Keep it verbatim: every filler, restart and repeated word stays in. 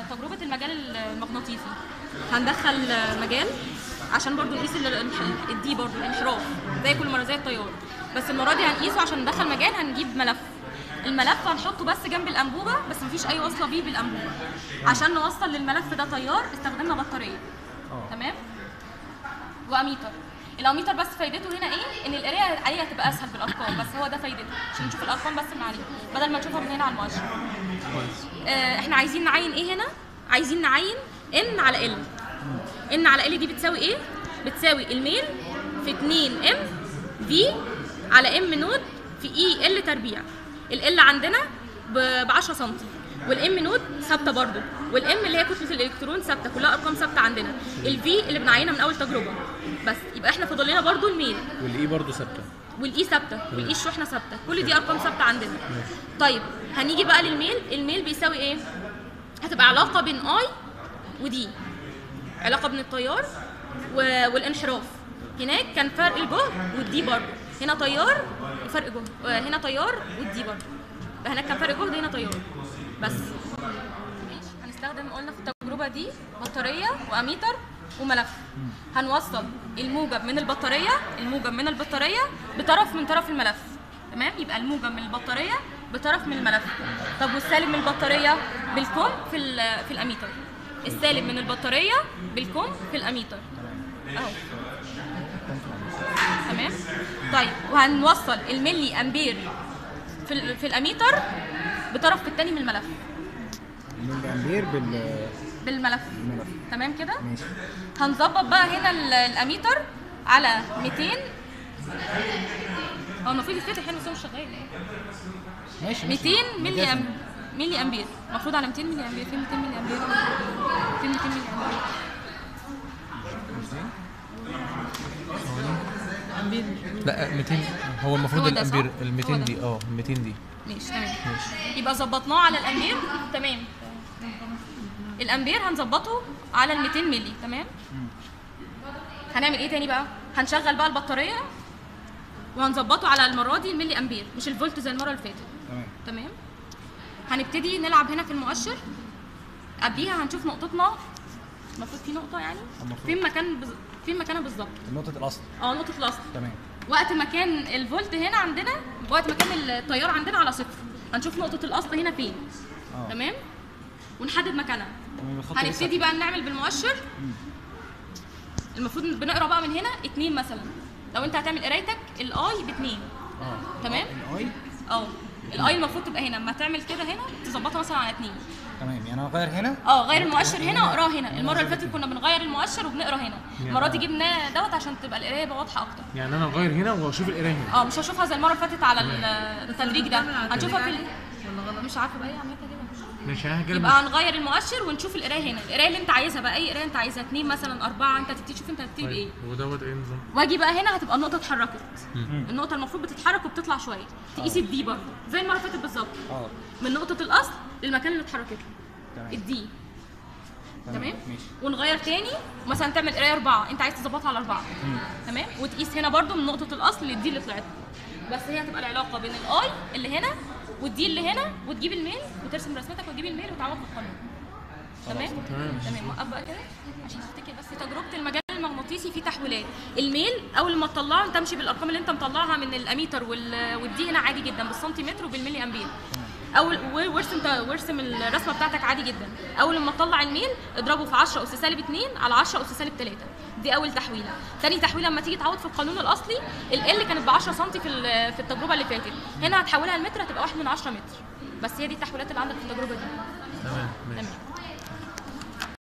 تجربه المجال المغناطيسي هندخل مجال عشان برضو نقيس الدي برضو الانحراف زي كل مره زي التيار، بس المره دي هنقيسه عشان ندخل مجال. هنجيب ملف، الملف هنحطه بس جنب الانبوبه، بس مفيش اي وصله بيه بالانبوبه. عشان نوصل للملف ده تيار استخدمنا بطاريه. أوه. تمام. واميتر. الاميتر بس فايدته هنا ايه؟ ان القرايه عليه هتبقى اسهل بالارقام، بس هو ده فايدته عشان نشوف الارقام بس من عليه بدل ما نشوفها من هنا على المؤشر. آه احنا عايزين نعين ايه هنا؟ عايزين نعين ان على ال. ان على ال دي بتساوي ايه؟ بتساوي الميل في اتنين ام في على ام نود في اي ال تربيع. ال عندنا ب عشرة سم، والام نود ثابته برضو، والام اللي هي كتله الالكترون ثابته، كلها ارقام ثابته عندنا. الفي اللي بنعينها من اول تجربه بس، يبقى احنا فاضل لنا برضو الميل، والاي برضو ثابته، والاي ثابته، والاي الشحنه ثابته، كل دي ارقام ثابته عندنا. طيب هنيجي بقى للميل. الميل بيساوي ايه؟ هتبقى علاقه بين اي ودي، علاقه بين التيار والانحراف. هناك كان فرق الجهد والدي برضو، هنا تيار وفرق جهد، هنا تيار والدي برضو، هناك كان فرق جهد هنا تيار بس. ماشي. هنستخدم قلنا في التجربه دي بطاريه واميتر وملف. هنوصل الموجب من البطاريه، الموجب من البطاريه بطرف من طرف الملف. تمام؟ يبقى الموجب من البطاريه بطرف من الملف. طب والسالب من البطاريه بالكم في في الاميتر. السالب من البطاريه بالكم في الاميتر اهو. تمام. طيب وهنوصل الملي امبير في في الاميتر بطرف الثاني من الملف. الملي امبير بال بالملف. الملف. تمام كده؟ ماشي. هنظبط بقى هنا الاميتر على ميتين. هو المفروض يتفتح هنا بس هو مش شغال. ماشي. ميتين ملي أم... ملي امبير، المفروض على ميتين ملي امبير. فين ميتين ملي امبير؟ فين ميتين ملي امبير؟ لا ميتين هو المفروض الامبير. ال ميتين دي اه ال ميتين دي. ماشي تمام. ماشي. يبقى ظبطناه على الامبير. تمام. الامبير هنظبطه على ال ميتين ملي. تمام. هنعمل ايه تاني بقى؟ هنشغل بقى البطاريه وهنظبطه على المره دي الملي امبير مش الفولت زي المره اللي فاتت. تمام. تمام. هنبتدي نلعب هنا في المؤشر. قبليها هنشوف نقطتنا، المفروض في نقطه يعني فين مكان بز... فين مكانها بالظبط؟ نقطه الاصل. اه نقطه الاصل. تمام. وقت ما كان الفولت هنا عندنا، وقت ما كان التيار عندنا على صفر، هنشوف نقطه الاصل هنا فين. أوه. تمام. ونحدد مكانها. هنبتدي بقى نعمل بالمؤشر. مم. المفروض بنقرا بقى من هنا اتنين مثلا. لو انت هتعمل قرايتك الاي باتنين. اه تمام. الاي اه الاي المفروض تبقى هنا، اما تعمل كده هنا تظبطها مثلا على اتنين. تمام. يعني انا اغير هنا؟ اه غير المؤشر هنا واقراه هنا. المره اللي فاتت كنا بنغير المؤشر وبنقرا هنا، المره دي جبناه دوت عشان تبقى القرايه بقى واضحه اكتر. يعني انا اغير هنا واشوف القرايه هنا. اه مش هشوفها زي المره اللي فاتت على التدريج ده، هنشوفها في مش عارفه بقى ايه عملتها كده. مش هنجرب. يبقى هنغير المؤشر ونشوف القرايه هنا، القرايه اللي انت عايزها بقى، اي قرايه انت عايزها، اتنين مثلا، اربعه، انت تبتدي تشوف انت هتبتدي بايه. هو دوت ايه نظام؟ واجي بقى هنا هتبقى النقطه اتحركت. النقطه المفروض بتتحرك وبتطلع شويه، تقيس الدي برضه زي المره اللي فاتت بالظبط. اه من نقطه الاصل للمكان اللي اتحركت له. تمام. الدي. تمام. ماشي. ونغير تاني مثلا تعمل قرايه اربعه، انت عايز تظبطها على اربعه. تمام. وتقيس هنا برضه من نقطه الاصل للدي اللي طلعت. بس هي هتبقى العلاقه بين الاي اللي هنا والدي اللي هنا، وتجيب الميل وترسم رسمتك وتجيب الميل وتعوض في القانون. تمام؟ تمام. تمام. وقف بقى كده عشان تفتكر بس. في تجربه المجال المغناطيسي في تحويلات. الميل اول ما تطلعه انت تمشي بالارقام اللي انت مطلعها من الاميتر والدي هنا عادي جدا بالسنتيمتر وبالملي امبير. اول وارسم وارسم الرسمه بتاعتك عادي جدا. اول ما تطلع الميل اضربه في عشرة اس سالب اتنين على عشرة اس سالب تلاتة. دي اول تحويله. ثاني تحويله لما تيجي تعوض في القانون الاصلي، ال كانت ب عشرة سم في في التجربه اللي فاتت، هنا هتحولها لمتر هتبقى واحد من عشرة متر. بس هي دي التحويلات اللي عندك في التجربه دي. تمام. تمام.